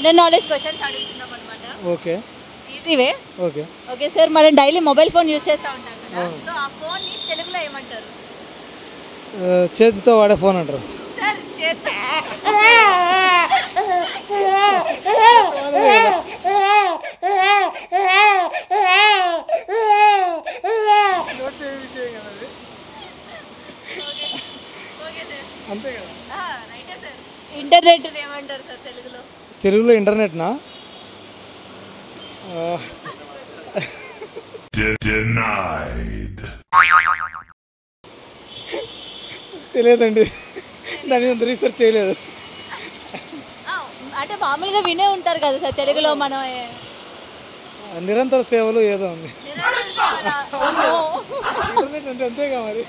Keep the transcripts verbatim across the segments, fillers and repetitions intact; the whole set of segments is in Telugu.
జనరల్ నాలెడ్జ్ క్వశ్చన్స్ అడుగుతున్నాం అన్నమాట. ఓకే. ఈజీవే. ఓకే. ఓకే సార్, మనం డైలీ మొబైల్ ఫోన్ యూస్ చేస్తూ ఉంటాం కదా, సో ఆ ఫోన్ని తెలుగులో ఏమంటారు? చేతితో వాడే ఫోన్ అంటారు. సార్ చేతి అంతే కదా. రైటే సార్. ఇంటర్నెట్ ఏమంటారు సార్ తెలుగులో? తెలుగులో ఇంటర్నెట్నా? తెలియదండి, దాని మీద రీసెర్చ్ చేయలేదు. అంటే మామూలుగా వినే ఉంటారు కదా సార్ తెలుగులో మనం. నిరంతర సేవలు ఏదో ఉంది. ఇంటర్నెట్ అంటే అంతేగా మరి.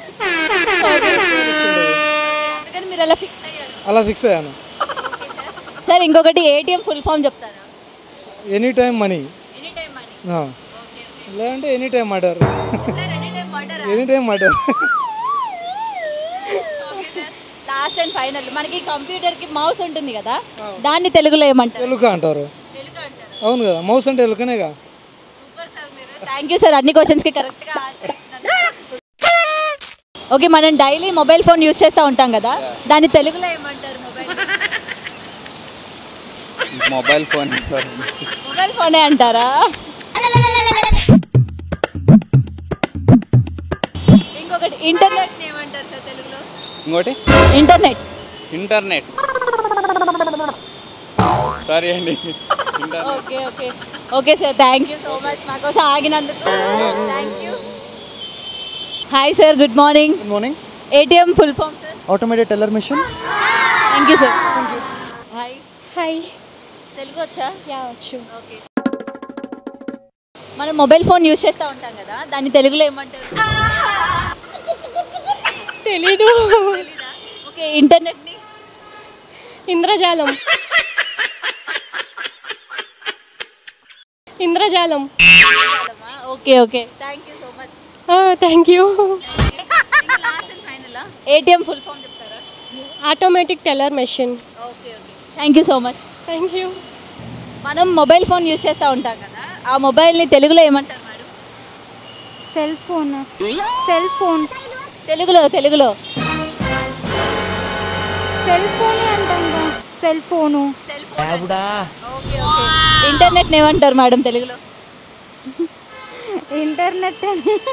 అందుకని మీరు అలా ఫిక్స్ అయ్యారు? అలా ఫిక్స్ అయ్యాను. సార్ ఇంకొకటి ఏటీఎం ఫుల్ ఫామ్ చెప్తారా? Any time money. Any time money. లేదంటే any time murder. Sir any time murder. Any time murder. Last and final, మనకి కంప్యూటర్ కి మౌస్ ఉంటుంది కదా, దాన్ని తెలుగులో ఏమంటారు? ఎలుక అంటారు. ఎలుక అంటారు. అవును కదా, మౌస్ అంటే ఎలుకనేగా. సూపర్ సార్ మీరు. థ్యాంక్ యూ సార్, అన్ని క్వశ్చన్స్ కి కరెక్ట్ గా ఆన్సర్ ఇచ్చినందుకు. ఓకే, మనం డైలీ మొబైల్ ఫోన్ యూస్ చేస్తూ ఉంటాం కదా, దాన్ని తెలుగులో ఏమంటారు? మొబైల్ మొబైల్ ఫోన్ మొబైల్ ఫోనే అంటారా? ఇంకొకటి ఇంటర్నెట్ ఏమంటారు సార్ తెలుగులో? ఇంకోటి ఇంటర్నెట్. ఇంటర్నెట్. సారీ అండి. Okay okay okay sir, thank you so much మా కోసం ఆగినందుకు. Thank you. Hi sir, good morning. Good morning. ATM full form sir? Automated teller machine. Thank you sir. Hi. Hi. Telugu వచ్చా? యా వచ్చు. ఓకే. మనం మొబైల్ ఫోన్ యూస్ చేస్తూ ఉంటాం కదా, దాన్ని తెలుగులో ఏమంటారు? తెలీదు. తెలీదా? ఓకే, ఇంటర్నెట్ని? ఇంద్రజాలం. ఇంద్రజాలం. Okay okay, thank you so much. Thank you. Last and final, ATM full form చెప్తారా? Automatic teller machine. Okay okay, thank you so much. Thank you. మనం మొబైల్ ఫోన్ యూస్ చేస్తూ ఉంటాం కదా, ఆ మొబైల్ని తెలుగులో ఏమంటారు madam? Cell phone. Cell phone. తెలుగులో తెలుగులో సెల్ ఫోనే అంటాం కదా. Cell phone. Cell phone. Okay okay. Internet ఏమంటారు మేడం తెలుగులో? ఇంటర్నెట్.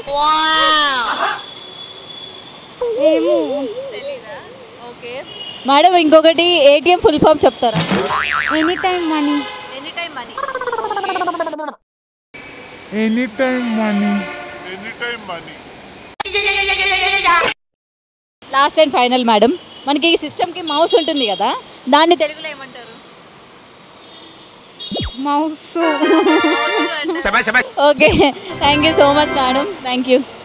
ఏమో తెలీదా? ఓకే మేడం, ఇంకొకటి ఏటీఎం ఫుల్ ఫామ్ చెప్తారా? Any time money. Any time money. Any time money. Last and final madam, మనకి ఈ సిస్టమ్కి మౌస్ ఉంటుంది కదా, దాన్ని తెలుగులో ఏమంటారు? Mouse. Okay, thank you so much madam. Thank you.